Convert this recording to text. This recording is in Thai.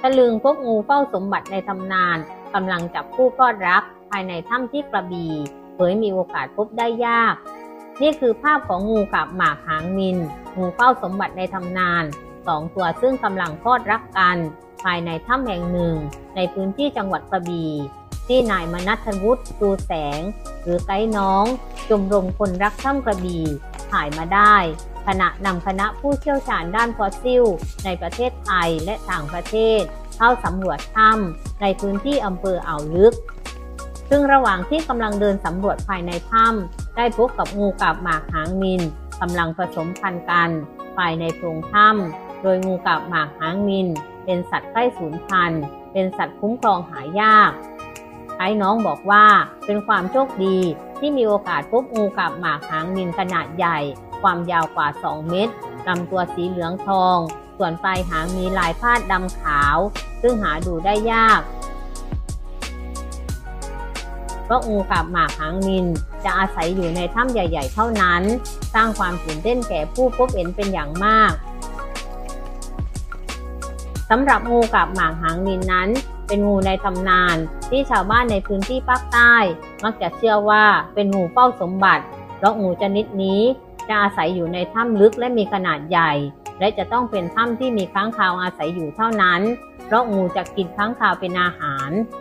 ลึงพบงูเฝ้าสมบัติในตำนานกำลังจับคู่พลอดรักภายในถ้ำที่กระบี่เผยมีโอกาสพบได้ยากนี่คือภาพของงูกับหมากหางนิลงูเฝ้าสมบัติในตำนาน2 ตัวซึ่งกำลังพลอดรักกันภายในถ้ำแห่งหนึ่งในพื้นที่จังหวัดกระบี่ที่นายมนัสวุฒิจูแสงหรือไกด์น้องชมรมคนรักถ้ำกระบี่ถ่ายมาได้ขณะนำคณะผู้เชี่ยวชาญด้านฟอสซิลในประเทศไทยและต่างประเทศเข้าสำรวจถ้ำในพื้นที่อำเภออ่าวลึกซึ่งระหว่างที่กำลังเดินสำรวจภายในถ้ำได้พบกับงูกับหมากหางนิลกำลังผสมพันธุ์กันภายในโพรงถ้ำโดยงูกับหมากหางนิลเป็นสัตว์ใกล้สูญพันธุ์เป็นสัตว์คุ้มครองหายากไอ้น้องบอกว่าเป็นความโชคดีที่มีโอกาสพบงูกับหมากหางนิลขนาดใหญ่ความยาวกว่า2 เมตรลำตัวสีเหลืองทองส่วนปลายหางมีลายพาดดำขาวซึ่งหาดูได้ยากเพราะงูกับหมากหางนิลจะอาศัยอยู่ในถ้ำใหญ่ๆเท่านั้นสร้างความตื่นเต้นแก่ผู้พบเห็นเป็นอย่างมากสำหรับงูกับหมากหางนิลนั้นเป็นงูในตำนานที่ชาวบ้านในพื้นที่ภาคใต้มักจะเชื่อว่าเป็นงูเฝ้าสมบัติเพราะงูชนิดนี้จะอาศัยอยู่ในถ้ำลึกและมีขนาดใหญ่และจะต้องเป็นถ้ำที่มีค้างคาวอาศัยอยู่เท่านั้นเพราะงูจะกินค้างคาวเป็นอาหาร